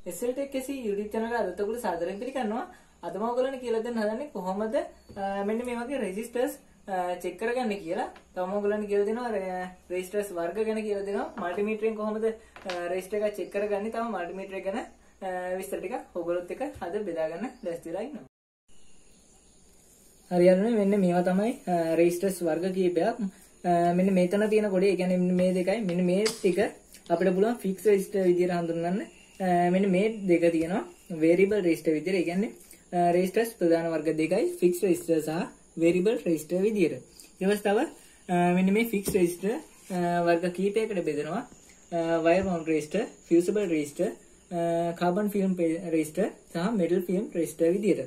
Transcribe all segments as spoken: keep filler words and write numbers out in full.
S L Tech කෙසි YouTube channel එක අදත් ඔයගොල්ලෝ සාදරයෙන් පිළිගන්නවා. අද මම ඔයගොල්ලන්ට කියලා දෙන්න හදන්නේ කොහොමද මෙන්න මේ වගේ registers check කරගන්න කියලා. තවම ඔයගොල්ලන්ට කියලා දෙනවා registers වර්ග ගැන කියලා දෙනවා. multimeter එකෙන් කොහොමද register එක check කරගන්නේ. තව multimeter එක ගැන විස්තර ටිකක් ඔයගොල්ලොත් එක්ක අද බෙදා ගන්න ලෑස්ති වෙලා ඉන්නවා. හරියන්නේ මෙන්න මේවා තමයි registers වර්ග කීපයක්. මෙන්න මෙතන තියෙන කොටේ, ඒ කියන්නේ මේ දෙකයි මෙන්න මේ ටික අපිට පුළුවන් fix register විදියට හඳුන්වන්න. මෙන්න මේ දෙක තියෙනවා variable register විදියට. ඒ කියන්නේ registers ප්‍රධාන වර්ග දෙකයි fix register සහ variable register විදියට. ඊට පස්සේ තව මෙන්න මේ fix register වර්ග කීපයකට බෙදෙනවා. wire mount register, fusible register, carbon film register සහ metal film register විදියට.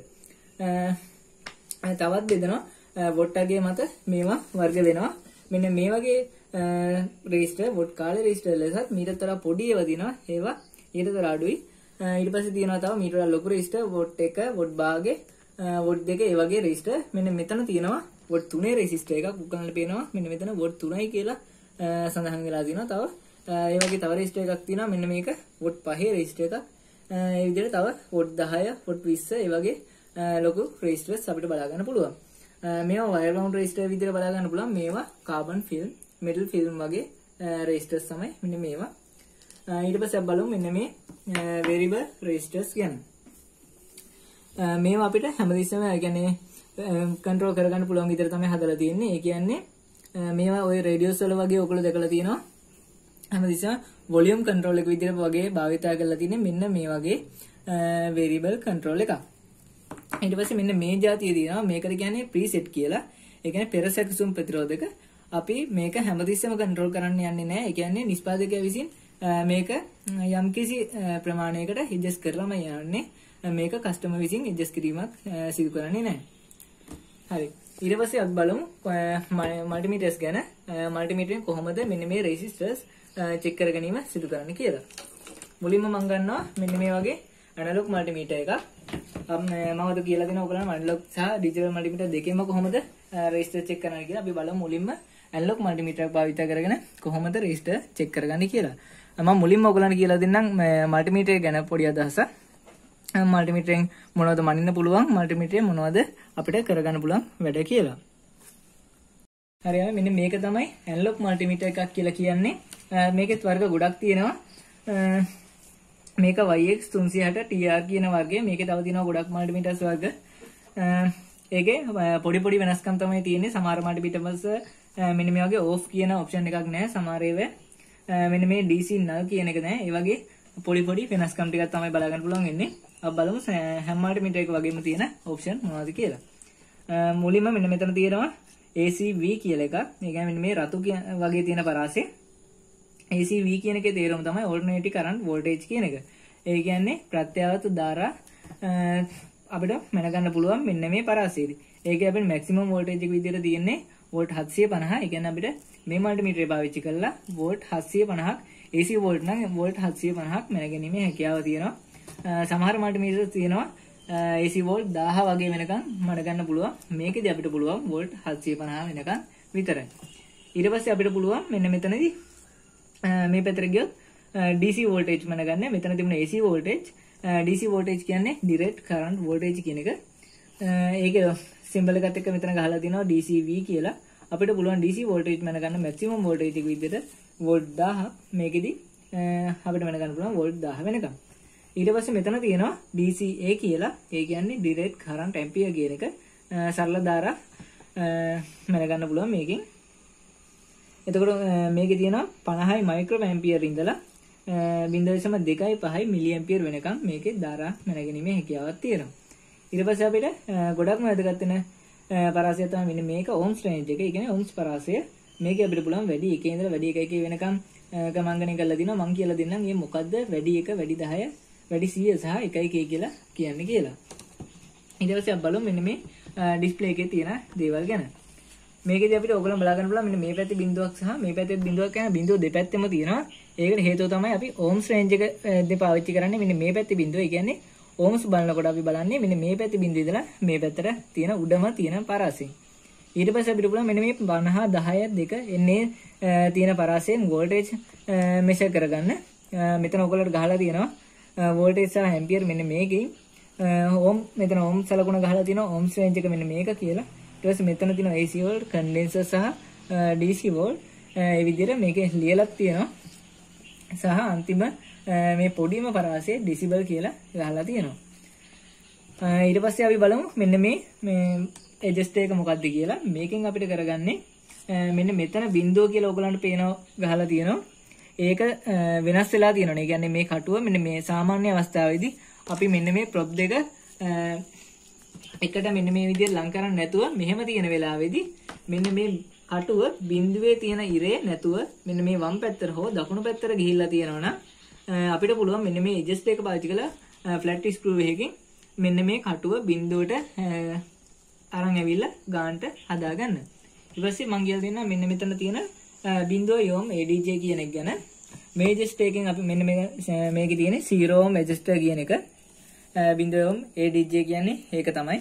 තවත් බෙදෙනවා watt අගය මත මේවා වර්ග වෙනවා. මෙන්න මේ වගේ register watt කාලේ register ලෙසත් මීටර තරම් පොඩි ඒවා දිනවා. ඒවා ඊට තර අඩුයි. ඊට පස්සේ තියෙනවා තව මීටර ලොකු register watt එක watt භාගේ watt දෙක ඒ වගේ register. මෙන්න මෙතන තියෙනවා watt තුනේ register එකක් උගන්වන්න පේනවා. මෙන්න මෙතන watt තුනයි කියලා සඳහන් වෙලා තියෙනවා. තව ඒ වගේ තව register එකක් තියෙනවා. මෙන්න මේක watt පහේ register එකක්. ඒ විදිහට තව watt දහය watt විස්ස ඒ වගේ ලොකු registers අපිට බලා ගන්න පුළුවන්. මේවා wire mount register විදිහට බලා ගන්න පුළුවන්. මේවා carbon film metal film වගේ registers තමයි මෙන්න මේවා. ඊට පස්සේ අපි බලමු මෙන්න මේ variable registers ගැන. මේවා අපිට හැමතිස්සෙම ඒ කියන්නේ control කරගන්න පුළුවන් විදිහට තමයි හදලා තියෙන්නේ. ඒ කියන්නේ මේවා ওই radios වල වගේ ඔයගොල්ලෝ දැකලා තියෙනවා. හැමතිස්සෙම volume control එක විදිහට වගේ භාවිතා කරලා තියෙන්නේ මෙන්න මේ වගේ variable control එකක්. ඊට පස්සේ මෙන්න මේ જાතිය තියෙනවා. මේකට කියන්නේ preset කියලා. ඒ කියන්නේ පෙර සැකසුම් ප්‍රතිරෝධක. අපි මේක හැමතිස්සෙම control කරන්න යන්නේ නැහැ. ඒ කියන්නේ නිෂ්පාදකයා විසින් මේක යම්කිසි ප්‍රමාණයකට adjust කරලාම යන්නේ. මේක customer විසින් adjust කිරීමක් සිදු කරන්නේ නැහැ. හරි. ඊට පස්සේ අපි බලමු multimeters ගැන. multimeter එකෙන් කොහොමද මෙන්න මේ resistors check කර ගැනීම සිදු කරන්නේ කියලා. මුලින්ම මම ගන්නවා මෙන්න මේ වගේ analog multimeter එකක්. මම අද කියලා දෙනවා ඔයගලන්ට analog සහ digital multimeter දෙකෙන්ම කොහොමද resistor check කරන්නේ කියලා. අපි බලමු මුලින්ම analog multimeter එක භාවිත කරගෙන කොහොමද resistor check කරගන්නේ කියලා. මම මුලින්ම ඔයගලන්ට කියලා දෙන්නම් multimeter ගැන පොඩි අදහසක්. multimeter එකෙන් මොනවද මනින්න පුළුවන්, multimeter එකෙන් මොනවද අපිට කරගන්න පුළුවන් වැඩ කියලා. හරියම මෙන්න මේක තමයි analog multimeter එකක් කියලා කියන්නේ. මේකෙත් වර්ග ගොඩක් තියෙනවා. මේක Y X තුන්සිය හැට T R කියන වර්ගය. මේකේ තව තියෙනවා ගොඩක් multimeters වර්ග. ඒකේ පොඩි පොඩි වෙනස්කම් තමයි තියෙන්නේ. සමහර multimeters මෙන්න මේ වගේ off කියන option එකක් නැහැ. සමහර ඒවා මෙන්න මේ D C null කියන එක නැහැ. ඒ වගේ පොඩි පොඩි වෙනස්කම් ටිකක් තමයි බලා ගන්න පුළුවන් වෙන්නේ. අපි බලමු හැම multimeter එක වගේම තියෙන option මොනවද කියලා. මුලින්ම මෙන්න මෙතන තියෙනවා A C V කියලා එකක්. ඒ කියන්නේ මෙන්න මේ රතු වගේ තියෙන පරාසය. A C V කියන එකේ තේරුම තමයි alternating current voltage කියන එක. ඒ කියන්නේ ප්‍රත්‍යාවර්ත ධාරා අපිට මැනගන්න පුළුවන් මෙන්න මේ පරාසයේදී. ඒකේ අපිට maximum voltage එක විදිහට තියෙන්නේ volt හත්සිය පනහ. ඒ කියන්නේ අපිට මේ multimeter එක පාවිච්චි කරලා volt හත්සිය පනහක් A C volt නම් volt හත්සිය පනහක් මැනගැනීමේ හැකියාව තියෙනවා. සමහර multimeter තියෙනවා A C volt දහය වගේ වෙනකන් මැනගන්න පුළුවන්. මේකෙදි අපිට පුළුවන් volt හත්සිය පනහ වෙනකන් විතරයි. ඊට පස්සේ අපිට පුළුවන් මෙන්න මෙතනදී මේ පැත්තට ගියොත් D C voltage මැනගන්න. මෙතන තිබුණ A C voltage, D C voltage කියන්නේ direct current voltage කියන එක. ඒකේ symbol එකත් එක්ක මෙතන ගහලා තියෙනවා D C V කියලා. අපිට පුළුවන් D C voltage මැනගන්න maximum voltage එක විදිහට volt දහයක්. මේකෙදි අපිට මැනගන්න පුළුවන් volt දහය වෙනකම්. ඊට පස්සේ මෙතන තියෙනවා D C A කියලා. ඒ කියන්නේ direct current ampere කියන එක. සරල ධාරා මැනගන්න පුළුවන් මේකෙන්. එතකොට මේකේ තියෙනවා පනහයි මයික්‍රෝ ඇම්පියර් ඉඳලා zero point two five milli ampere වෙනකම් මේකේ ධාරා මැනගැනීමේ හැකියාවක් තියෙනවා. ඊට පස්සේ අපිට ගොඩක්ම වැදගත් වෙන පරාසය තමයි මෙන්න මේක ohms range එක. ඒ කියන්නේ ohms පරාසය. මේකේ අපිට පුළුවන් වැඩි එකේ ඉඳලා වැඩි එකයි වෙනකම් ගමන්ගණය කරලා දිනවා. මම කියලා දෙන්නම් මේ මොකද්ද වැඩි එක, වැඩි දහය, වැඩි සීය සහ එකයි කේ කියලා කියන්නේ කියලා. ඊට පස්සේ අපි බලමු මෙන්න මේ ඩිස්ප්ලේ එකේ තියෙන දේවල් ගැන. මේකෙදි අපිට ඕගොල්ලෝ බලා ගන්න පුළුවන් මෙන්න මේ පැත්තේ බිඳුවක් සහ මේ පැත්තේ බිඳුවක් යන බිඳුව දෙපැත්තෙම තියෙනවා. ඒකට හේතුව තමයි අපි ohms range එක දෙ පාවිච්චි කරන්නේ. මෙන්න මේ පැත්තේ බිඳුව. ඒ කියන්නේ ohms බලනකොට අපි බලන්නේ මෙන්න මේ පැත්තේ බිඳුව ඉඳලා මේ පැත්තට තියෙන උඩම තියෙන පරාසය. ඊට පස්සේ අපිට පුළුවන් මෙන්න මේ පනහ දහය දෙක එන්නේ තියෙන පරාසයෙන් voltage measure කරගන්න. මෙතන ඔයගොල්ලෝට ගහලා තියෙනවා වෝල්ටේජ් සහ ඇම්පියර් මෙන්න මේකෙන් ඕම් මෙතන ඕම් සලකුණ ගහලා තියෙනවා ඕම්ස් රේන්ජ් එක මෙන්න මේක කියලා. ඊට පස්සේ මෙතන තියෙනවා A C වෝල්ට්, කන්ඩෙන්සර් සහ D C වෝල්ට්. ඒ විදිහට මේකේ ලියලක් තියෙනවා. සහ අන්තිම මේ පොඩිම පරාසය ඩෙසිබල් කියලා ගහලා තියෙනවා. ඊට පස්සේ අපි බලමු මෙන්න මේ මේ ඇඩ්ජස්ට් එක මොකක්ද කියලා. මේකෙන් අපිට කරගන්නේ මෙන්න මෙතන බිඳුව කියලා ඔයගලන්ට පේනවා ගහලා තියෙනවා. ඒක වෙනස් වෙලා තියෙනවා. ඒ කියන්නේ මේ කටුව මෙන්න මේ සාමාන්‍ය අවස්ථාවේදී අපි මෙන්න මේ ප්‍රොප් දෙක එකට මෙන්න මේ විදිහට ලං කරන්නේ නැතුව මෙහෙම තියෙන වෙලාවේදී මෙන්න මේ කටුව බිඳුවේ තියෙන ඉරේ නැතුව මෙන්න මේ වම් පැත්තට හෝ දකුණු පැත්තට ගිහිල්ලා තියෙනවා නම් අපිට පුළුවන් මෙන්න මේ ඇඩ්ජස්ට් එක පාවිච්චි කරලා ෆ්ලැට් ස්ක්‍රූ එකකින් මෙන්න මේ කටුව බිඳුවට අරන් ඇවිල්ලා ගානට හදාගන්න. ඊට පස්සේ මම කියලා දෙන්නම් මෙන්න මෙතන තියෙන බිඳුව යොම් A D J කියන එක ගැන. මේ ඇඩ්ජස්ට් එකෙන් අපි මෙන්න මේකේ තියෙන zero ohm ඇඩ්ජස්ටර් කියන එක. බිඳුව යොම් A D J කියන්නේ ඒක තමයි.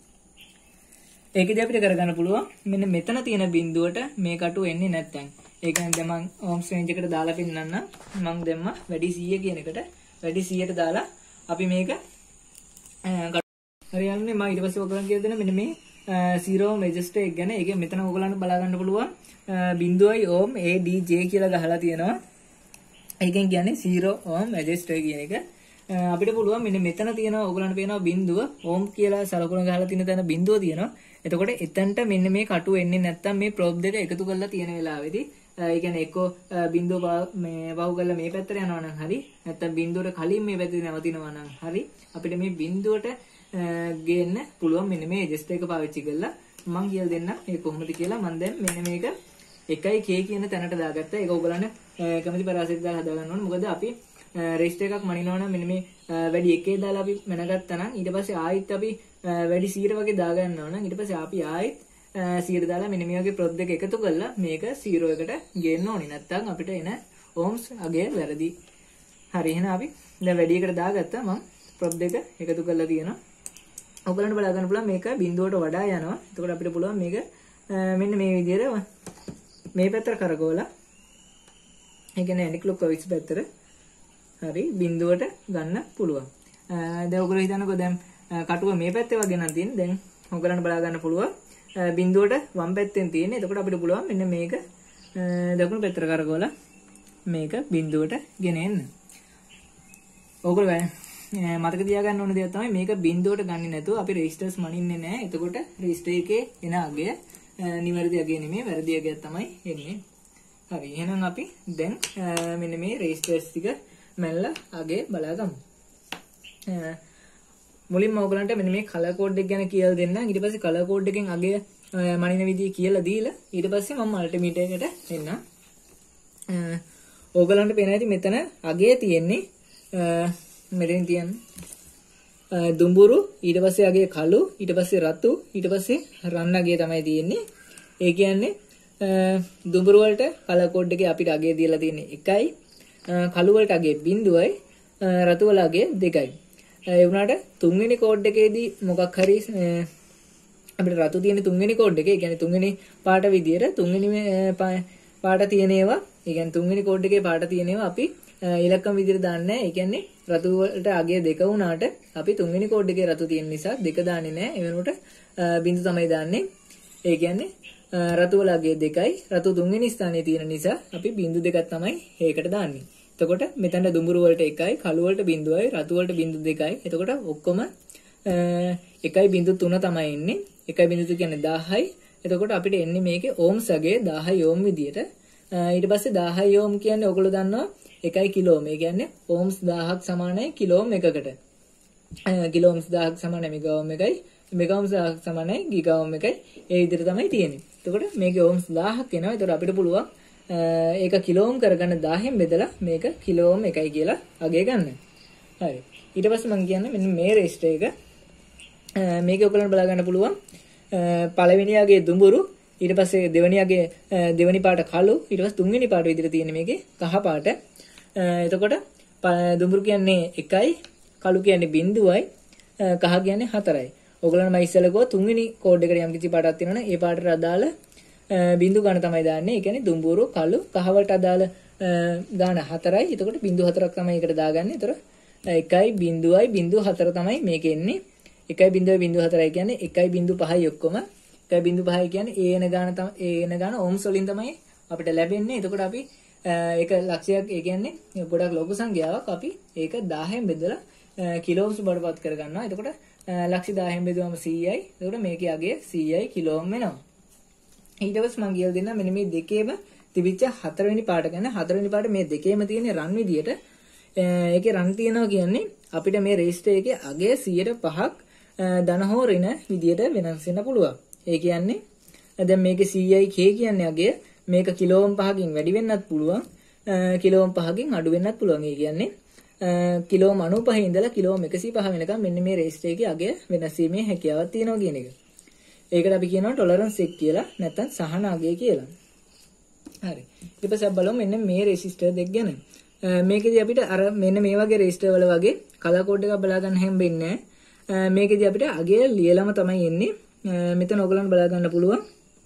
ඒකදී අපිට කරගන්න පුළුවන් මෙන්න මෙතන තියෙන බිඳුවට මේ කටුව එන්නේ නැත්නම් ඒ කියන්නේ දැන් මම ohms range එකට දාලා පෙන්නන්නම්. මම දැම්මා වැඩි සීය කියන එකට වැඩි සීයට දාලා අපි මේක හරියන්නේ මම ඊට පස්සේ ඔයගලන්ට කියලා දෙන්න මෙන්න මේ zero ohm resistor එක ගැන. ඒක මෙතන ඔයගලන්ට බලා ගන්න පුළුවන් බිඳුවයි ohm A D J කියලා ගහලා තියෙනවා. ඒකෙන් කියන්නේ zero ohm resistor කියන එක. අපිට පුළුවන් මෙන්න මෙතන තියෙනවා ඔයගලන්ට පේනවා බිඳුව ohm කියලා සලකුණ ගහලා තියෙන තැන බිඳුව තියෙනවා. එතකොට එතනට මෙන්න මේ කටුව එන්නේ නැත්තම් මේ ප්‍රොබ් දෙක එකතු කරලා තියෙන වෙලාවේදී ඒ කියන්නේ එක්ක බිඳුව මේ වහු කරලා මේ පැත්තට යනවා නම් හරි නැත්තම් බිඳුවට කලින් මේ පැත්තේ නවතිනවා නම් හරි අපිට මේ බිඳුවට ගේන්න පුළුවන් මෙන්න මේ ඇඩ්ජස්ට් එක පාවිච්චි කරලා. මම කියලා දෙන්නම් මේ කොහොමද කියලා. මම දැන් මෙන්න මේක එකයි K කියන තැනට දාගත්තා. ඒක ඔයගලන්ට කැමති පරාසයට දාලා හදා ගන්න ඕනේ. මොකද අපි රෙජිස්ටර් එකක් මනිනවා නම් මෙන්න මේ වැඩි එකේ දාලා අපි මනගත්තා නම් ඊට පස්සේ ආයෙත් අපි වැඩි සීර වගේ දා ගන්නවා නම් ඊට පස්සේ අපි ආයෙත් සීර දාලා මෙන්න මේ වගේ ප්‍රොබ් දෙක එකතු කරලා මේක zero එකට ගේන්න ඕනේ. නැත්නම් අපිට එන ohms අගය වැරදි. හරි එහෙනම් අපි දැන් වැඩි එකට දාගත්තා. මම ප්‍රොබ් දෙක එකතු කරලා තියෙනවා. ඔයගලන්ට බලා ගන්න පුළුවන් මේක බිඳුවට වඩා යනවා. එතකොට අපිට පුළුවන් මේක මෙන්න මේ විදිහට මේ පැත්තට කරකවලා ඒ කියන්නේ ඇන්ටි ක්ලොක්වයිස් පැත්තට හරි බිඳුවට ගන්න පුළුවන්. දැන් ඔයගොල්ලෝ හිතන්නකෝ දැන් කටුව මේ පැත්තේ වගේ නම් තියෙන. දැන් ඔයගලන්ට බලා ගන්න පුළුවන් බිඳුවට වම් පැත්තෙන් තියෙන. එතකොට අපිට පුළුවන් මෙන්න මේක දකුණු පැත්තට කරකවලා මේක බිඳුවට ගෙන එන්න. ඔයගොල්ලෝ මතක තියාගන්න ඕන දෙයක් තමයි මේක බිඳුවට ගන්නේ නැතුව අපි රෙජිස්ටර්ස් මනින්නේ නැහැ. එතකොට රෙජිස්ටර් එකේ එන අගය නිවැරදි අගය නෙමෙයි වැරදි අගයක් තමයි එන්නේ. හරි එහෙනම් අපි දැන් මෙන්න මේ රෙජිස්ටර්ස් ටික මැල්ල අගේ බලාගමු. මුලින්ම ඔයගලන්ට මෙන්න මේ කලර් කෝඩ් එක ගැන කියලා දෙන්නම්. ඊට පස්සේ කලර් කෝඩ් එකෙන් අගය මනින විදිය කියලා දීලා ඊට පස්සේ මම මල්ටිමීටර් එකට එන්නම්. ඔයගලන්ට පේන ඇති මෙතන අගය තියෙන්නේ මෙතෙන් තියන්නේ දුඹුරු ඊට පස්සේ අගේ කළු ඊට පස්සේ රතු ඊට පස්සේ රන් අගේ තමයි තියෙන්නේ. ඒ කියන්නේ දුඹුරු වලට කලර් කෝඩ් එකේ අපිට අගේ දීලා තියෙන්නේ එකයි. කළු වලට අගේ බිඳුවයි රතු වල අගේ දෙකයි. ඒ වුණාට තුන්වෙනි කෝඩ් එකේදී මොකක් හරි අපිට රතු තියෙන තුන්වෙනි කෝඩ් එකේ, ඒ කියන්නේ තුන්වෙනි පාට විදියට තුන්වෙනි පාට තියෙන ඒවා, ඒ කියන්නේ තුන්වෙනි කෝඩ් එකේ පාට තියෙන ඒවා අපි ඉලක්කම් විදියට දාන්නේ නැහැ. ඒ කියන්නේ රතු වලට අගේ දෙක වුණාට අපි තුන්වෙනි කෝඩ් එකේ රතු තියෙන නිසා දෙක දාන්නේ නැහැ. ඒ වෙනුවට බිඳු තමයි දාන්නේ. ඒ කියන්නේ රතු වල අගේ දෙකයි, රතු තුන්වෙනි ස්ථානයේ තියෙන නිසා අපි බිඳු දෙකක් තමයි ඒකට දාන්නේ. එතකොට මෙතන දුඹුරු වලට එකයි, කළු වලට බිඳුවයි, රතු වලට බිඳු දෙකයි. එතකොට ඔක්කොම එකයි බිඳු තුන තමයි එන්නේ. එකයි බිඳු තුන කියන්නේ දහයයි. එතකොට අපිට එන්නේ මේකේ ohms අගය දහය ohm විදියට. ඊට පස්සේ දහය ohm කියන්නේ ඔයගොල්ලෝ දන්නවා එකයි කිලෝ ohm. ඒ කියන්නේ ohms දහයක් සමානයි කිලෝ ohm එකකට. කිලෝ ohms දහයක් සමානයි මෙගා ohm එකයි. මෙගා ohms දහයක් සමානයි ගිගා ohm එකයි. ඒ විදිහට තමයි තියෙන්නේ. එතකොට මේකේ ohms දහයක් එනවා. එතකොට අපිට පුළුවන් ඒක කිලෝ ohm කරගන්න දහයෙන් බෙදලා මේක කිලෝ ohm එකයි කියලා අගය ගන්න. හරි. ඊට පස්සේ මම කියන්නේ මෙන්න මේ රෙජිස්ටර් එක මේක ඔයගලන්ට බලා ගන්න පුළුවන්. පළවෙනි අගේ දුඹුරු, ඊට පස්සේ දෙවෙනි අගේ දෙවෙනි පාට කළු, ඊට පස්සේ තුන්වෙනි පාට විදිහට තියෙන මේකේ කහ පාට. එතකොට දුඹුරු කියන්නේ එකයි, කළු කියන්නේ බිඳුවයි, කහ කියන්නේ හතරයි. ඔයගලන්ට මම ඉස්සෙල්ලා කිව්වා තුන්වෙනි කෝඩ් එකට යම් කිසි පාටක් තියෙනවනේ ඒ පාටට අදාළ බිඳු ගන්න තමයි දාන්නේ. ඒ කියන්නේ දුඹුරු, කළු, කහ වලට අදාළ ගාන හතරයි. එතකොට බිඳු හතරක් තමයි ඒකට දාගන්නේ. ඒතර එකයි බිංදුවයි බිංදුව හතර තමයි මේකේ එන්නේ. එකයි බිංදුවයි බිංදුව හතරයි කියන්නේ එකයි බිංදුව පහයි ඔක්කොම. එකයි බිංදුව පහයි කියන්නේ ඒ එන ගාන තමයි ඒ එන ගාන ඕම්ස් වලින් තමයි අපිට ලැබෙන්නේ. එතකොට අපි ඒක ලක්ෂයක් ඒ කියන්නේ ගොඩක් ලොකු සංඛ්‍යාවක් අපි ඒක දහයෙන් බෙදලා කිලෝම්ස් බඩපත් කරගන්නවා. එතකොට ලක්ෂ දහයෙන් බෙදුවම සීයයි. එතකොට මේකේ අගය සීයයි කිලෝම් වෙනවා. ඊට පස්සේ මම කියලා දෙන්නම් මෙන්න මේ දෙකේම තිබිච්ච හතරවෙනි පාට ගැන. හතරවෙනි පාට මේ දෙකේම තියෙන රන් විදියට ඒකේ රන් තියනවා කියන්නේ අපිට මේ රෙජිස්ටර් එකේ අගය සීයට පහක් ධන හෝ ඍණ විදියට වෙනස් වෙන්න පුළුවන්. ඒ කියන්නේ දැන් මේකේ සීයයි K කියන්නේ අගය මේක කිලෝම් පහකින් වැඩි වෙන්නත් පුළුවන් කිලෝම් පහකින් අඩු වෙන්නත් පුළුවන්. ඒ කියන්නේ කිලෝම් අනූපහ ඉඳලා කිලෝම් එකසිය පහ වෙනකම් මෙන්න මේ රෙජිස්ටර් එකේ අගය වෙනස් වීමේ හැකියාවක් තියෙනවා කියන එක. ඒකට අපි කියනවා ටොලරන්ස් එක කියලා නැත්නම් සහන අගය කියලා. හරි. ඊට පස්සේ බලමු මෙන්න මේ රෙජිස්ටර් දෙක ගැන. මේකෙදි අපිට අර මෙන්න මේ වගේ රෙජිස්ටර් වල වගේ කලර් කෝඩ් එකක් බලා ගන්න හැම්බෙන්නේ නැහැ. මේකෙදි අපිට අගය ලියලම තමයි එන්නේ. මෙතන ඔයගලන්ට බලා ගන්න පුළුවන්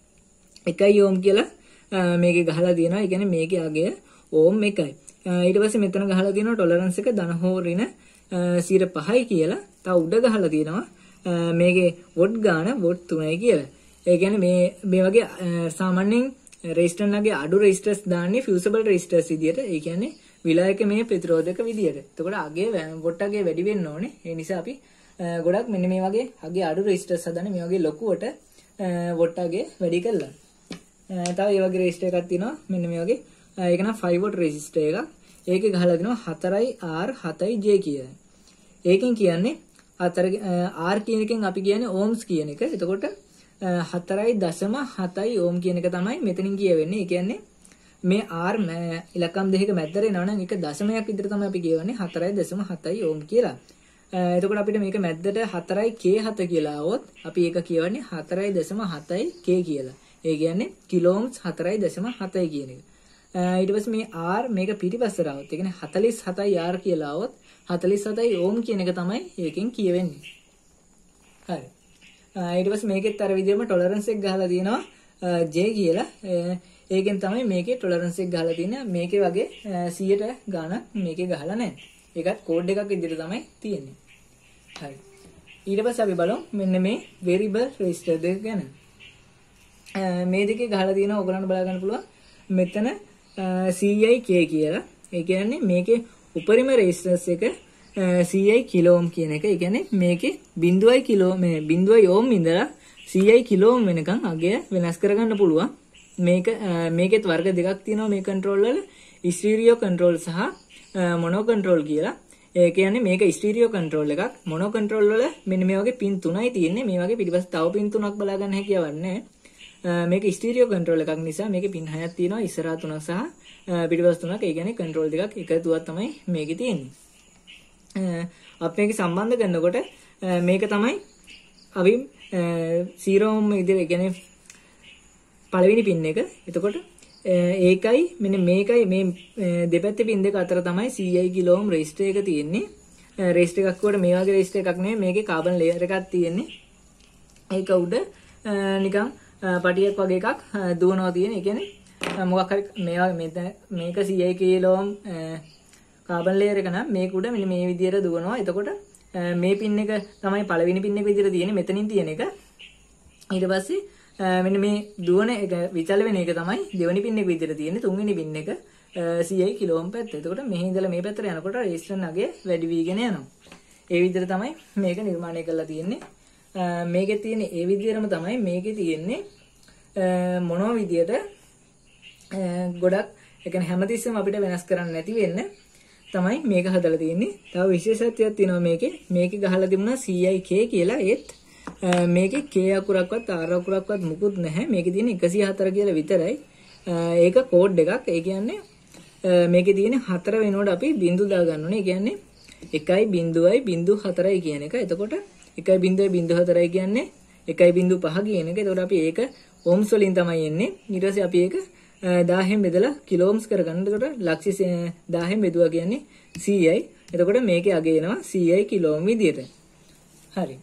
එකයි ඕම් කියලා මේකේ ගහලා තියෙනවා. ඒ කියන්නේ මේකේ අගය ඕම් එකයි. ඊට පස්සේ මෙතන ගහලා තියෙනවා ටොලරන්ස් එක ධන හෝ ඍණ සීයට පහයි කියලා. තව උඩ ගහලා තියෙනවා මේකේ වොට් ගාන වොට් තුනයි කියලා. ඒ කියන්නේ මේ මේ වගේ සාමාන්‍යයෙන් රෙජිස්ටර් නගේ අඩු රෙජිස්ටර්ස් දාන්නේ ෆියුසබල් රෙජිස්ටර්ස් විදියට. ඒ කියන්නේ විලායක මේ ප්‍රතිරෝධක විදියට. එතකොට අගේ වොට් අගේ වැඩි වෙන්න ඕනේ. ඒ නිසා අපි ගොඩක් මෙන්න මේ වගේ අගේ අඩු රෙජිස්ටර්ස් හදන්නේ මේ වගේ ලොකුවට වොට් අගේ වැඩි කරලා. තව මේ වගේ රෙජිස්ටර් එකක් තියෙනවා මෙන්න මේ වගේ. ඒක නම් ෆයිව් වොට් රෙජිස්ටර් එකක්. ඒකේ ගහලා දෙනවා හතරයි ආර් හතයි ජේ කියලා. ඒකෙන් කියන්නේ හතර ආර් කියන එකෙන් අපි කියන්නේ ඕම්ස් කියන එක. එතකොට හතරයි දශම හතයි ඕම් කියන එක තමයි මෙතනින් කියවෙන්නේ. ඒ කියන්නේ මේ ආර් ඉලක්කම් දෙකක මැද්දට එනවා නම් ඒක දශමයක් විතර තමයි අපි කියවන්නේ හතරයි දශම හතයි ඕම් කියලා. එතකොට අපිට මේක මැද්දට හතරයි කේ හත කියලා આવොත් අපි ඒක කියවන්නේ හතරයි දශම හතයි කේ කියලා. ඒ කියන්නේ කිලෝම්ස් හතරයි දශම හතයි කියන එක. ඊට පස්සේ මේ R මේක පිටිපස්සට આવොත් ඒ කියන්නේ හතළිස් හතයි R කියලා આવොත් හතළිස් හතයි ඕම් කියන එක තමයි ඒකෙන් කියවෙන්නේ. හරි. ඊට පස්සේ මේකෙත් අර විදිහම ටොලරන්ස් එක ගහලා තියෙනවා J කියලා. ඒකෙන් තමයි මේකේ ටොලරන්ස් එක ගහලා තියෙන්නේ. මේකේ වගේ සීයට ගාණක් මේකේ ගහලා නැහැ. ඒකත් කෝඩ් එකක් විදිහට තමයි තියෙන්නේ. හරි. ඊට පස්සේ අපි බලමු මෙන්න මේ variable register දෙක ගැන. මේ දෙකේ ගහලා තියෙනවා ඔයගලන්ට බලා ගන්න පුළුවන්. මෙතන සීයයි K කියලා. ඒ කියන්නේ මේකේ උපරිම රෙජිස්ටර්ස් එක සීයයි කිලෝම් කියන එක. ඒ කියන්නේ මේකේ බිංදුවයි කිලෝ මේ බිංදුවයි ඕම් ඉඳලා සීයයි කිලෝම් වෙනකන් අගය වෙනස් කරගන්න පුළුවන්. මේක මේකෙත් වර්ග දෙකක් තියෙනවා මේ කන්ට්‍රෝල් වල. ස්ටීරියෝ කන්ට්‍රෝල් සහ මොනෝ කන්ට්‍රෝල් කියලා. ඒ කියන්නේ මේක ස්ටීරියෝ කන්ට්‍රෝල් එකක්. මොනෝ කන්ට්‍රෝල් වල මෙන්න මේ වගේ පින් තුනයි තියෙන්නේ. මේ වගේ පිටිපස්ස තව පින් තුනක් බලා ගන්න හැකියාවක් නැහැ. මේක ස්ටීරියෝ කන්ට්‍රෝල් එකක් නිසා මේකේ පින් හයක් තියෙනවා. ඉස්සරහා තුනක් සහ පිටිපස්ස තුනක්. ඒ කියන්නේ කන්ට්‍රෝල් දෙකක් එකතුවක් තමයි මේකේ තියෙන්නේ. අපි මේක සම්බන්ධ කරනකොට මේක තමයි අපි සීරෝම් විදිහට කියන්නේ පළවෙනි පින් එක. එතකොට ඒකයි මෙන්න මේකයි මේ දෙපැත්තේ පින් දෙක අතර තමයි සීයයි කිලෝම් රෙජිස්ටර් එක තියෙන්නේ. රෙජිස්ටර් එකක් කොට මේ වගේ රෙජිස්ටර් එකක් නෙමෙයි. මේකේ කාබන් ලේයර් එකක් තියෙන්නේ. ඒක උඩ නිකන් පටියක් වගේ එකක් දුවනවා තියෙන. ඒ කියන්නේ මොකක් හරි මේවා මේක සීයයි කිලෝම් කාබන් ලේයර් එක නම් මේක උඩ මෙන්න මේ විදිහට දුවනවා. එතකොට මේ පින් එක තමයි පළවෙනි පින් එක විදිහට තියෙන්නේ මෙතනින් තියෙන එක. ඊට පස්සේ මෙන්න මේ දුවන එක විචල වෙන එක තමයි දෙවෙනි පින් එක විදිහට තියෙන්නේ. තුන්වෙනි පින් එක සීයයි කිලෝම් පැත්ත. එතකොට මෙහි ඉඳලා මේ පැත්තට යනකොට රෙජිස්ටර් නගේ වැඩි වීගෙන යනවා. ඒ විදිහට තමයි මේක නිර්මාණය කරලා තියෙන්නේ. මේකේ තියෙන ඒ විදිහටම තමයි මේකේ තියෙන්නේ මොනවා විදිහට ගොඩක් ඒ කියන්නේ හැමතිස්සෙම අපිට වෙනස් කරන්න නැති වෙන්න තමයි මේක හදලා තියෙන්නේ. තව විශේෂත්වයක් තියෙනවා මේකේ. මේකේ ගහලා තිබුණා සීයයි K කියලා. ඒත් මේකේ K අකුරක්වත් R අකුරක්වත් මුකුත් නැහැ. මේකේ තියෙන එකසිය හතර කියලා විතරයි. ඒක කෝඩ් එකක්. ඒ කියන්නේ මේකේ තියෙන හතර වෙනකොට අපි බිංදු දා ගන්න ඕනේ. ඒ කියන්නේ එකයි බිංදුවයි බිංදු හතරයි කියන එක. එතකොට එකයි බිංදුවයි බිංදු හතරයි කියන්නේ එකයි බිංදු පහ කියන එක. එතකොට අපි ඒක ඕම්ස් වලින් තමයි එන්නේ. ඊට පස්සේ අපි ඒක දහයෙන් බෙදලා කිලෝම්ස් කරගන්න. එතකොට ලක්ෂ දහයෙන් බෙදුවා කියන්නේ සීයයි. එතකොට මේකේ අගය එනවා සීයයි කිලෝම් විදියට. හරි.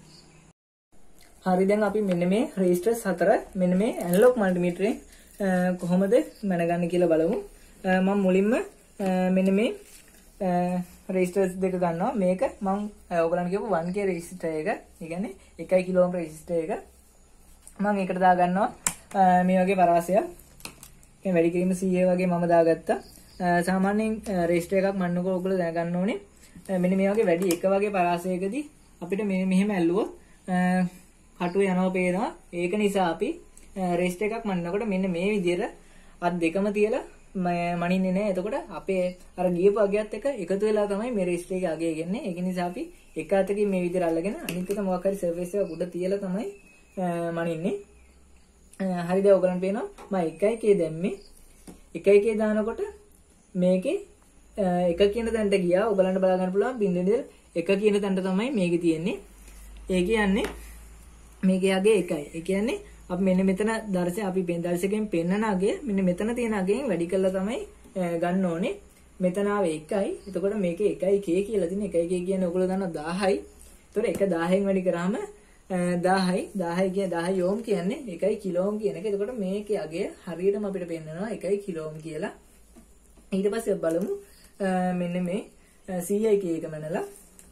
හරි දැන් අපි මෙන්න මේ රෙජිස්ටර්ස් හතර මෙන්න මේ ඇනලොග් මල්ටිමීටරෙන් කොහොමද මැනගන්නේ කියලා බලමු. මම මුලින්ම මෙන්න මේ රෙසිස්ටර්ස් දෙක ගන්නවා. මේක මම ඔයගලන්ට කියපු one K රෙසිස්ටර් එක. ඒ කියන්නේ one කිලෝ ඕම් රෙසිස්ටර් එක. මම ඒකට දා ගන්නවා මේ වගේ පරාසයක්. ඒ වැඩි කිරීම C A වගේ මම දාගත්තා. සාමාන්‍යයෙන් රෙසිස්ටර් එකක් මන්නකෝ ඔයගොල්ලෝ දැනගන්න ඕනේ. මෙන්න මේ වගේ වැඩි එක වගේ පරාසයකදී අපිට මේ මෙහෙම ඇල්ලුවොත් කටුව යනවා පේනවා. ඒක නිසා අපි රෙසිස්ටර් එකක් මන්නකොට මෙන්න මේ විදිහට අත් දෙකම තියලා මනින්නේ නැහැ. එතකොට අපේ අර ගියපු අගයත් එක එකතු වෙලා තමයි මේ රෙසිස්ටර් එකේ අගය ගෙන්නේ. ඒක නිසා අපි එක අතකින් මේ විදිහට අල්ලගෙන අනිත් එක මොකක් හරි සර්ෆේස් එක උඩ තියලා තමයි මනින්නේ. හරිද? ඔයගලන්ට පේනවා මම one K දැම්මේ. one K දානකොට මේකේ එක කියන තැනට ගියා. ඔයගලන්ට බලා ගන්න පුළුවන් බින්දුවේ එක කියන තැනට තමයි මේකේ තියෙන්නේ. ඒ කියන්නේ මේකේ අගය එකයි. ඒ කියන්නේ අපි මෙන්න මෙතන දර්ශය අපි දර්ශකයෙන් පෙන්නන අගය මෙන්න මෙතන තියෙන අගයෙන් වැඩි කරලා තමයි ගන්න ඕනේ. මෙතන ආවේ එකයි. එතකොට මේකේ one K කියලා තියෙන one K කියන්නේ ඔයගොල්ලෝ දන්නවා දහයි. එතකොට එක දහයෙන් වැඩි කරාම දහයි දහයි කිය දහය ඕම් කියන්නේ one කිලෝ ඕම් කියන එක. එතකොට මේකේ අගය හරියටම අපිට පෙන්නනවා one කිලෝ ඕම් කියලා. ඊට පස්සේ බලමු මෙන්න මේ C I K එක මනලා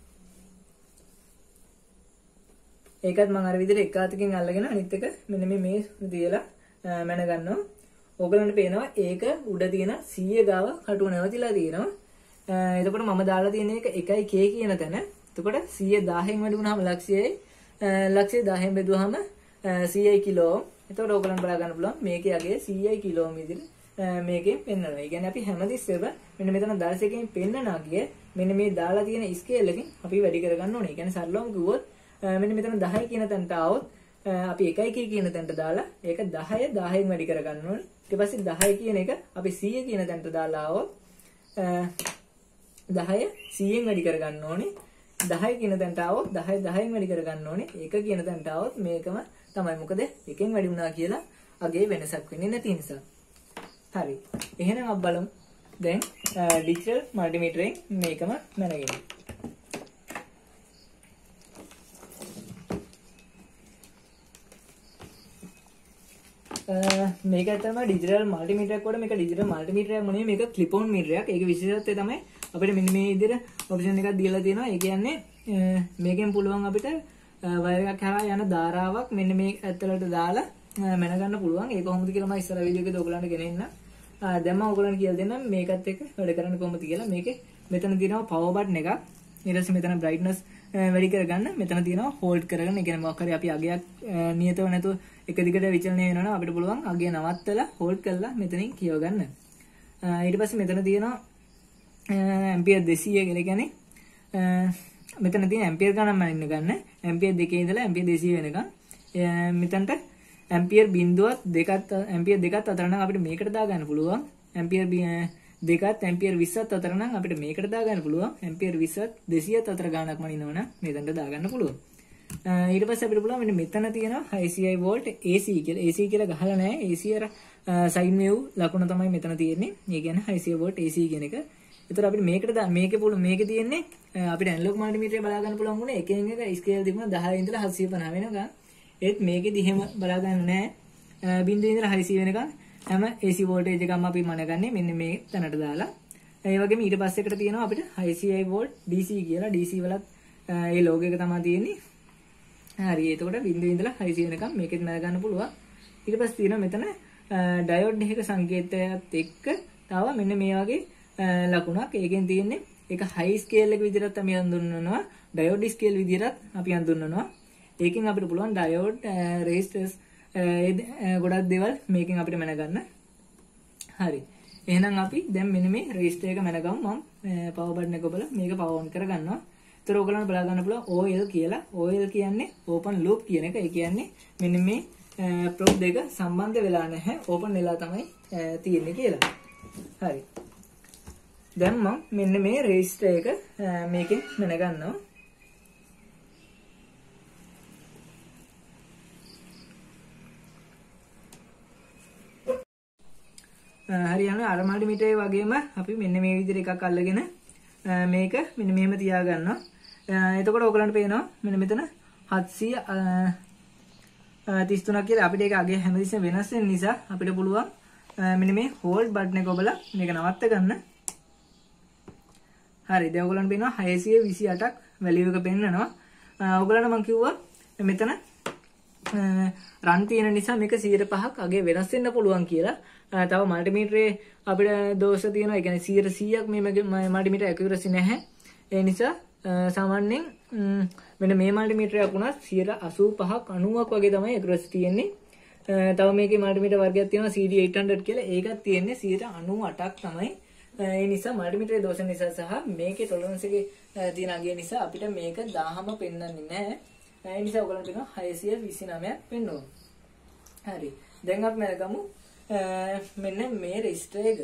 ඒකත් මම අර විදිහට එක අතකින් අල්ලගෙන අනිත් එක මෙන්න මේ මේ තියලා මැන ගන්නවා. ඕගලන්ට පේනවා ඒක උඩ තියෙන C A ගාව කටුව නැවතිලා තියෙනවා. එතකොට මම දාලා තියෙන එක one K කියන තැන. එතකොට C A දහයෙන් වැඩි වුණාම ලක්ෂයයි ලක්ෂය දහයෙන් බෙදුවාම C I කිලෝ. එතකොට ඕගලන්ට බලා ගන්න පුළුවන් මේකේ අගය C I කිලෝ විදිහට මේකෙන් පෙන්වනවා. ඒ කියන්නේ අපි හැමතිස්සෙම මෙන්න මෙතන දර්ශකයෙන් පෙන්වන අගය මෙන්න මේ දාලා තියෙන ස්කේල් එකකින් අපි වැඩි කරගන්න ඕනේ. ඒ කියන්නේ සරලවම කිව්වොත් මෙන්න මෙතන දහය කියන තැනට ආවොත් අපි one K කියන තැනට දාලා ඒක දහය දහයෙන් වැඩි කරගන්න ඕනේ. ඊට පස්සේ දහය කියන එක අපි C A කියන තැනට දාලා ආවොත් දහය C යෙන් වැඩි කරගන්න ඕනේ. දහය කියන තැනට ආවොත් දහය දහයෙන් වැඩි කරගන්න ඕනේ. එක කියන තැනට ආවොත් මේකම තමයි. මොකද එකෙන් වැඩි වුණා කියලා අගේ වෙනසක් වෙන්නේ නැති නිසා. හරි. එහෙනම් අපි බලමු දැන් ඩිජිටල් මල්ටිමීටරෙන් මේකම මැනගෙන. මේක තමයි ඩිජිටල් මල්ටිමීටරයක් කොට මේක ඩිජිටල් මල්ටිමීටරයක් නෙමෙයි මේක ක්ලිප් ඔන් මීටරයක්. ඒක විශේෂත්වය තමයි අපිට මෙන්න මේ විදිහට ඔප්ෂන් එකක් දීලා තියෙනවා. ඒ කියන්නේ මේකෙන් පුළුවන් අපිට වයර් එකක් හරහා යන ධාරාවක් මෙන්න මේ ඇත්තලට දාලා මැනගන්න පුළුවන්. ඒක කොහොමද කියලා මම ඉස්සර වීඩියෝ එකේ ඔයගලන්ට ගෙනෙන්න. දැන් මම ඔයගලන්ට කියලා දෙන්නම් මේකත් එක්ක වැඩ කරන්න කොහොමද කියලා. මේකේ මෙතන තියෙනවා පවර් බටන් එකක්. ඊට පස්සේ මෙතන බ්‍රයිට්නස් වැඩි කරගන්න. මෙතන තියෙනවා හෝල්ඩ් කරගන්න. ඒ කියන්නේ මොකක් හරි අපි අගයක් නියතව නැතුව එක දිගට විචලනය වෙනවා නම් අපිට පුළුවන් අගය නවත්තලා හෝල්ඩ් කරලා මෙතනින් කියව ගන්න. ඊට පස්සේ මෙතන තියෙනවා ඇම්පියර් දෙසීය කියලා. කියන්නේ මෙතන තියෙන ඇම්පියර් ගණන් මනින්න ගන්න. ඇම්පියර් දෙකේ ඉඳලා ඇම්පියර් දෙසීය වෙනකන්. මෙතනට ඇම්පියර් බිංදුවත් දෙකත් ඇම්පියර් දෙකත් අතර නම් අපිට මේකට දාගන්න පුළුවන්. ඇම්පියර් දෙකත් ඇම්පියර් විස්සත් අතර නම් අපිට මේකට දාගන්න පුළුවන්. ඇම්පියර් විස්සත් දෙසීයත් අතර ගානක් මනිනවනම් මෙතනට දාගන්න පුළුවන්. ඊට පස්සේ අපිට පුළුවන් මෙන්න මෙතන තියෙනවා I C I volt A C කියලා. A C කියලා ගහලා නැහැ. A C අර සයින් වේව් ලකුණ තමයි මෙතන තියෙන්නේ. ඒ කියන්නේ I C I volt A C කියන එක. ඒතර අපිට මේකට මේකේ පුළුවන් මේකේ තියෙන්නේ අපිට ඇනලොග් මල්ටිමීටරේ බලා ගන්න පුළුවන් වුණේ එකෙන් එක ස්කේල් තිබුණා දහය ඉඳලා හත්සිය පනහ වෙනකන්. ඒත් මේකෙදි එහෙම බලා ගන්න නැහැ. බිංදුවේ ඉඳලා හයසිය වෙනකන් හැම A C වෝල්ටේජ් එකක්ම අපි මනගන්නේ මෙන්න මේ තැනට දාලා. ඒ වගේම ඊට පස්සේ එකට තියෙනවා අපිට I C I volt D C කියලා. D C වලත් ඒ ලෝගෝ එක තමයි තියෙන්නේ. හරි. එතකොට බිංදුවේ ඉඳලා හයසිය වෙනකන් මේකෙත් මන ගන්න පුළුවන්. ඊට පස්සේ තියෙනවා මෙතන ඩයෝඩ් එකක සංකේතයත් එක්ක තව මෙන්න මේ වගේ ලකුණක්. ඒකෙන් තියෙන්නේ ඒක හයි ස්කේල් එක විදිහට අපි හඳුන්වනවා. ඩයෝඩ් ස්කේල් විදිහට අපි හඳුන්වනවා. ඒකෙන් අපිට පුළුවන් ඩයෝඩ් රෙසිස්ටර්ස් ගොඩක් දේවල් මේකෙන් අපිට මැනගන්න. හරි. එහෙනම් අපි දැන් මෙන්න මේ රෙසිස්ටර් එක මැනගමු. මම පවර් බටන් එක ඔබලා මේක පවර් ඔන් කරගන්නවා. ඒතර ඔයගලන්ට බලා ගන්න පුළුවන් oil කියලා. oil කියන්නේ open loop කියන එක. ඒ කියන්නේ මෙන්න මේ ප්‍රොබ් දෙක සම්බන්ධ වෙලා නැහැ. open වෙලා තමයි තියෙන්නේ කියලා. හරි. දැන් මම මෙන්න මේ රෙසිස්ටර් එක මේකෙන් මැනගන්නවා. හරියන අර මල්ටිමීටරේ වගේම අපි මෙන්න මේ විදිහට එකක් අල්ලගෙන මේක මෙන්න මෙහෙම තියා ගන්නවා. එතකොට ඔයගලන්ට පේනවා මෙන්න මෙතන හත්සිය තිස් තුනක් කියලා අපිට ඒක අගේ හැමතිස්සෙම වෙනස් වෙන නිසා අපිට පුළුවන් මෙන්න මේ හෝල්ඩ් බටන් එක ඔබලා මේක නවත්ත ගන්න. හරි. දැන් ඔයගොල්ලන්ට පේනවා හයසිය විසි අටක් වැලියු එක පෙන්නනවා. ඔයගොල්ලන්ට මම කිව්වා මෙතන රන් තියෙන නිසා මේක සියයට පහක් අගේ වෙනස් වෙන්න පුළුවන් කියලා. තව මල්ටිමීටරේ අපිට දෝෂ තියෙනවා. ඒ කියන්නේ සියයට සීයක් මේ මල්ටිමීටර ඇකියුරසි නැහැ. ඒ නිසා සාමාන්‍යයෙන් මෙන්න මේ මල්ටිමීටරයක් වුණත් සියයට අසූ පහක් අනූවක් වගේ තමයි ඇකියුරසි තියෙන්නේ. තව මේකේ මල්ටිමීටර වර්ගයක් තියෙනවා සී ඩී එයිට් හන්ඩ්‍රඩ් කියලා. ඒකත් තියෙන්නේ සියයට අනූ අටක් තමයි. ඒ නිසා මල්ටිමීටරේ දෝෂ නිසා සහ මේකේ ටොලරන්ස් එකේ තියෙන අගය නිසා අපිට මේක දහම පෙන්වන්නේ නැහැ. ඒ නිසා ඔයගොල්ලන්ට තියෙනවා හයසිය විසි නවයක් පෙන්වනවා. හරි. දැන් අපි මම ගමු මෙන්න මේ රෙජිස්ටර් එක.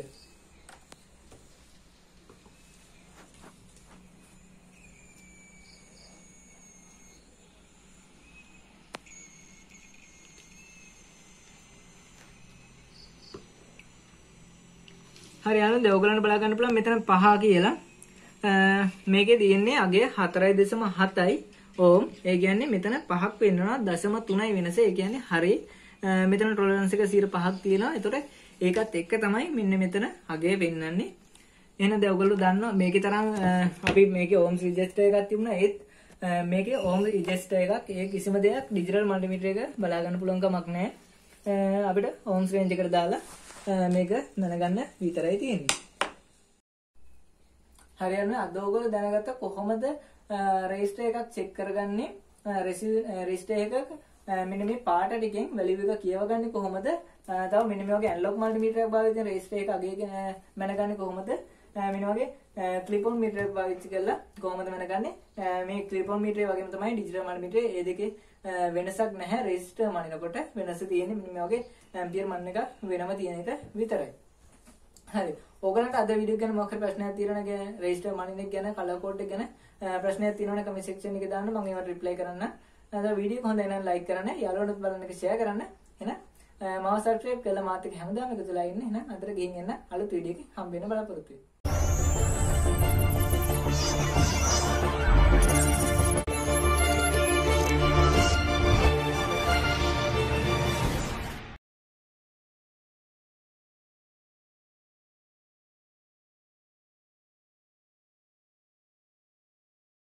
හරි ආනන්ද ඔයගොල්ලන්ට බලා ගන්න පුළුවන් මෙතන පහ කියලා. මේකේ තියෙන්නේ අගය හතරයි දශම හතයි ඕම්. ඒ කියන්නේ මෙතන පහක් වෙනවා දශම තුනයි වෙනස. ඒ කියන්නේ හරි. මෙතන ටොලරන්ස් එක සියයට පහක් තියෙනවා. ඒතකොට ඒකත් එක්ක තමයි මෙන්න මෙතන අගය පෙන්වන්නේ. එහෙනම් දැන් ඔයගොල්ලෝ දන්නවා මේකේ තරම් අපි මේකේ ඕම්ස් රෙජිස්ටර් එකක් තිබුණා. ඒත් මේකේ ඕම්ස් රෙජිස්ටර් එකක් ඒ කිසිම දෙයක් ඩිජිටල් මල්ටිමීටර එක බලා ගන්න පුළුවන් කමක් නැහැ. අපිට ඕම්ස් රේන්ජ් එකට දාලා මේක දැනගන්න විතරයි තියෙන්නේ. හරියන්නේ අද ඔයගොල්ලෝ දැනගත්ත කොහොමද රෙජිස්ටර් එකක් චෙක් කරගන්නේ රෙජිස්ටර් එකක මෙන්න මේ පාට ටිකෙන් වැලියු එක කියවගන්නේ කොහොමද? තව මෙන්න මේ වගේ ඇනලොග් මල්ටිමීටරයක් භාවිත කරන රෙජිස්ටර් එක අගය මැනගන්නේ කොහොමද? මෙන්න වගේ ක්ලිප් ඔන් මීටරයක් පාවිච්චි කරලා කොහොමද මැනගන්නේ? මේ ක්ලිප් ඔන් මීටරේ වගේම තමයි ඩිජිටල් මල්ටිමීටරේ. ඒ දෙකේ වෙනසක් නැහැ. රෙජිස්ටර් මනිනකොට වෙනස තියෙන්නේ මෙන්න මේ වගේ ඇම්පියර් මන් එක වෙනම තියෙන එක විතරයි. හරි. ඔයගලන්ට අද වීඩියෝ ගැන මොකක් හරි ප්‍රශ්නයක් තියෙනවද ගැන රෙජිස්ටර් මනින එක ගැන කලර් කෝඩ් එක ගැන ප්‍රශ්නයක් තියෙනවද කමෙන්ට් සෙක්ෂන් එකේ දාන්න මම ඒවට රිප්ලයි කරන්න. අද වීඩියෝ හොඳයි නම් ලයික් කරන්න, යාළුවන්ට බලන්න එක ෂෙයා කරන්න. එහෙනම් මාව සබ්ස්ක්‍රයිබ් කරලා මාත් එක්ක හැමදාම එකතු වෙලා ඉන්න. එහෙනම් අදට ගිහින් එන්න අලුත් වීඩියෝ එකකින් හම්බ වෙන බලාපොරොත්තු වෙන්න.